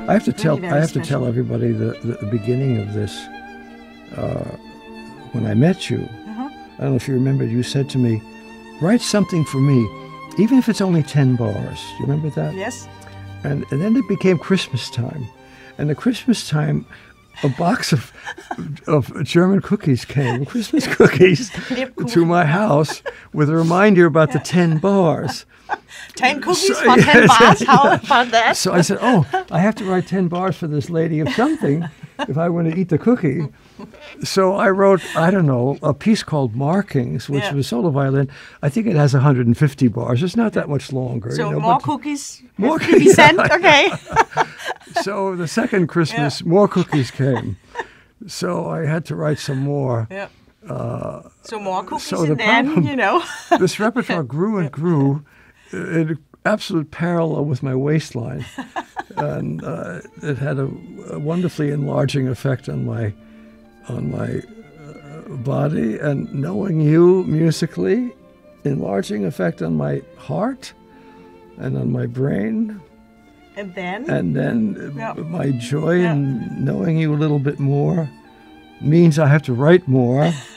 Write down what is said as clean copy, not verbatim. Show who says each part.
Speaker 1: I have to
Speaker 2: Really very
Speaker 1: tell
Speaker 2: special.
Speaker 1: everybody the beginning of this. When I met you, I don't know if you remember. You said to me, "Write something for me, even if it's only 10 bars." Do you remember that?
Speaker 2: Yes.
Speaker 1: And then it became Christmas time, and at Christmas time, a box of German cookies came, Christmas cookies, to my house with a reminder about the 10 bars.
Speaker 2: 10 cookies
Speaker 1: So-
Speaker 2: for 10
Speaker 1: yes,
Speaker 2: bars?
Speaker 1: yes.
Speaker 2: How about that?
Speaker 1: So I said, "Oh, I have to write 10 bars for this lady of something if I want to eat the cookie." So I wrote, I don't know, a piece called Markings, which
Speaker 2: Yeah.
Speaker 1: was solo violin. I think it has 150 bars. It's not that much longer.
Speaker 2: So
Speaker 1: you know,
Speaker 2: more
Speaker 1: but-
Speaker 2: cookies
Speaker 1: More
Speaker 2: have to be
Speaker 1: cookies,
Speaker 2: sent?
Speaker 1: yeah.
Speaker 2: Okay.
Speaker 1: So the second Christmas, more cookies came. So I had to write some more.
Speaker 2: Yeah. So more cookies,
Speaker 1: so the
Speaker 2: and then,
Speaker 1: problem-
Speaker 2: you know.
Speaker 1: This repertoire grew and grew in absolute parallel with my waistline. And it had a wonderfully enlarging effect on my body, and knowing you musically, enlarging effect on my heart and on my brain.
Speaker 2: And then?
Speaker 1: And then
Speaker 2: Yeah.
Speaker 1: my joy
Speaker 2: Yeah.
Speaker 1: in knowing you a little bit more means I have to write more.